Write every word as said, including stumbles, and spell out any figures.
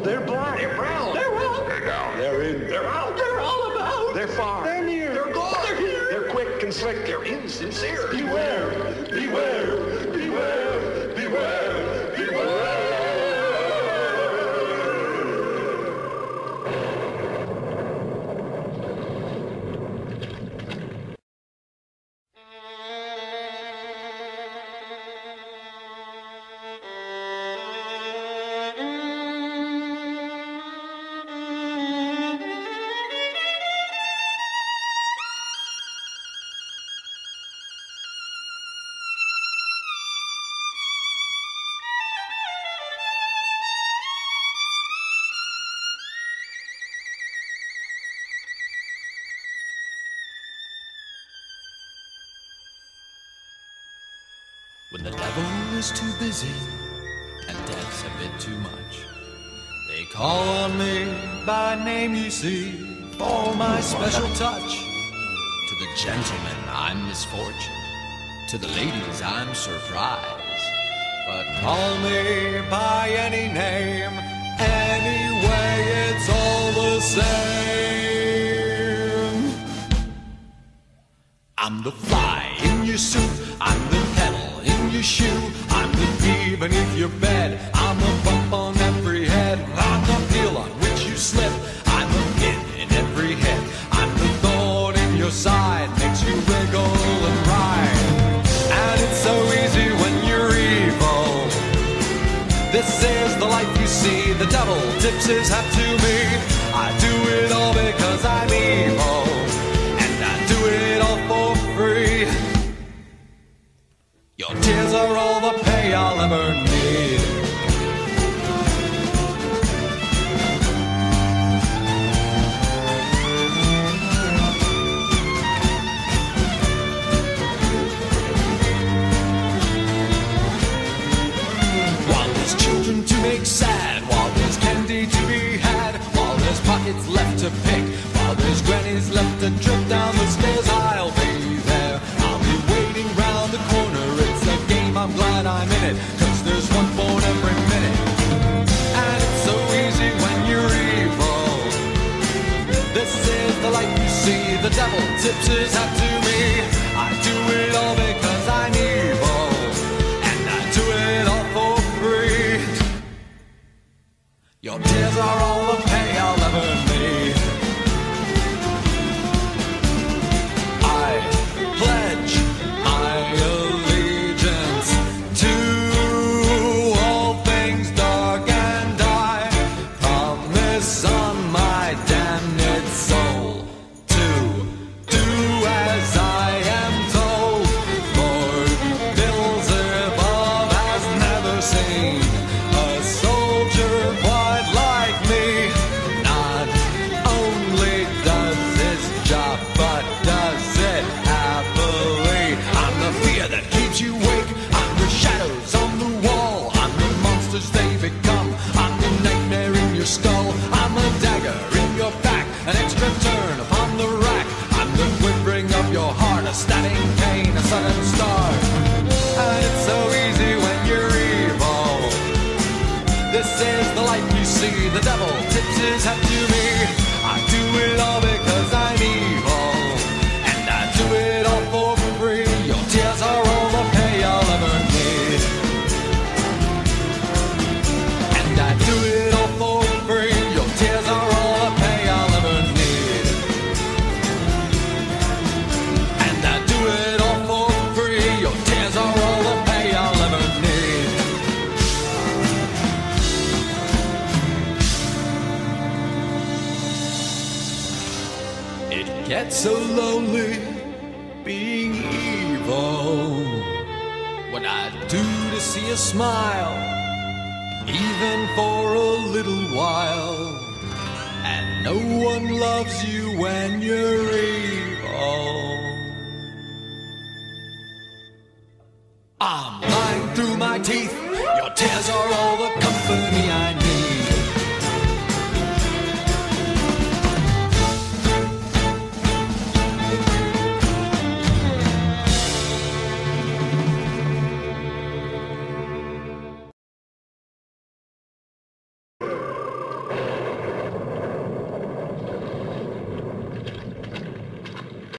They're black. They're brown. They're up. They're down. They're in. They're out. They're all about. They're far. They're near. They're gone. They're here. They're quick and slick. They're insincere. Beware. Beware. Beware. Beware. Beware. When the devil is too busy and death's a bit too much, they call on me by name, you see, for my special touch. To the gentlemen, I'm misfortune. To the ladies, I'm surprise. But call me by any name, anyway, it's all the same. I'm the fly in your soup, I'm the pedal in your shoe, I'm the bee beneath your bed, I'm the bump on every head, I'm the peel on which you slip, I'm the pin in every head, I'm the thorn in your side, makes you wriggle and ride. And it's so easy when you're evil. This is the life you see, the devil tips his hat to me. I do it all because I'm evil, and I do it all for free. Your tears are all the pay I'll ever need. While there's children to make sad, while there's candy to be had, while there's pockets left to pick, while there's grannies left to trip down the stairs, I'll be there. I'll be waiting round the corner. I'm glad I'm in it, cause there's one born every minute. And it's so easy when you're evil. This is the life you see, the devil tips his hat to me. I do it all because I'm evil, and I do it all for free. Your tears are all the pay I'll ever need. I pledge my allegiance to all things dark, and I promise on my damned soul to do as I am told. Lord Beelzebub has never seen a soldier quite like me. Not only does his job, but does it happily. I'm the fear that keeps you awake, I'm the shadows on the wall, I'm the monsters they become, I'm the nightmare in your skull, I'm a dagger in your back, an extra turn upon the rack, I'm the quivering of your heart, a stabbing pain, a sudden start. And it's so easy when you're evil. This is the life you see, the devil tips his hat to me. I do it all because I'm evil, and I do it all for free. Your tears are all the pay I'll ever need, and I do it all for free. Your tears are all the pay I'll ever need, and I do it all for free. Your tears are all the pay I'll ever need. It gets so lonely being evil. What I do to see a smile, even for a little while, and no one loves you when you're evil. I'm lying through my teeth, your tears are all the